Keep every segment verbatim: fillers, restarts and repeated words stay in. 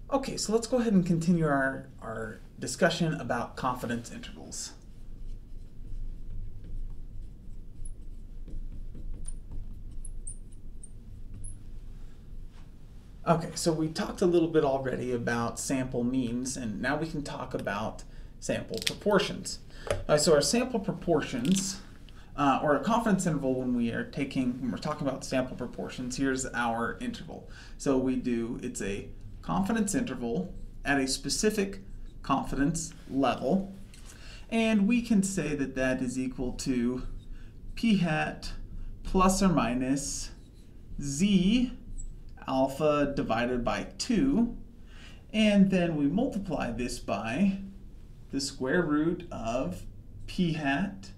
Okay, so let's go ahead and continue our, our discussion about confidence intervals. Okay, so we talked a little bit already about sample means, and now we can talk about sample proportions. Uh, so our sample proportions, uh, or a confidence interval when we are taking, when we're talking about sample proportions, here's our interval. So we do, it's a confidence interval at a specific confidence level, and we can say that that is equal to p hat plus or minus z alpha divided by two, and then we multiply this by the square root of p hat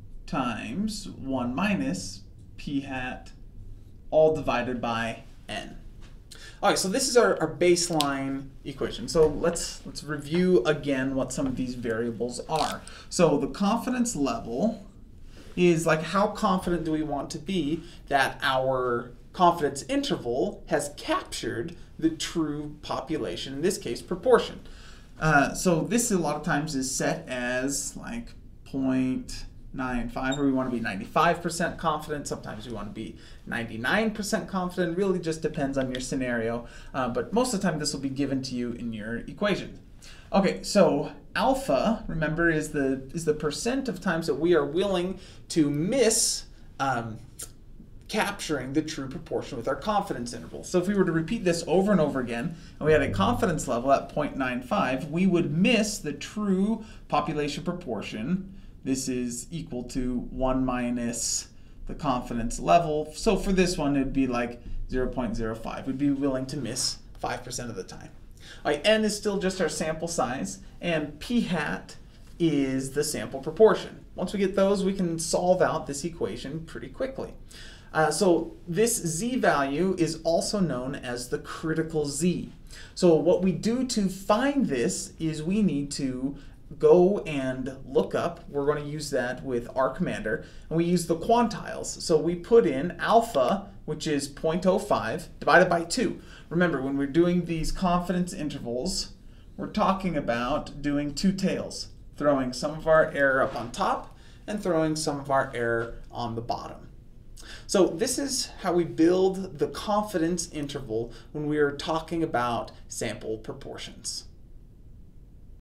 times one minus p hat all divided by n. All right, so this is our, our baseline equation. So let's let's review again what some of these variables are. So the confidence level is like, how confident do we want to be that our confidence interval has captured the true population, in this case proportion. Uh, so this a lot of times is set as like zero point nine five, or we want to be ninety-five percent confident. Sometimes we want to be ninety-nine percent confident. Really just depends on your scenario, uh, but most of the time this will be given to you in your equation. Okay, so alpha, remember, is the is the percent of times that we are willing to miss um, capturing the true proportion with our confidence interval. So if we were to repeat this over and over again, and we had a confidence level at zero point nine five, we would miss the true population proportion. This is equal to one minus the confidence level. So for this one, it'd be like zero point zero five. We'd be willing to miss five percent of the time. All right, n is still just our sample size, and p hat is the sample proportion. Once we get those, we can solve out this equation pretty quickly. Uh, so this z value is also known as the critical z. So what we do to find this is we need to go and look up, we're going to use that with R commander, and we use the quantiles. So we put in alpha, which is zero point zero five, divided by two. Remember, when we're doing these confidence intervals, we're talking about doing two tails, throwing some of our error up on top and throwing some of our error on the bottom. So this is how we build the confidence interval when we are talking about sample proportions.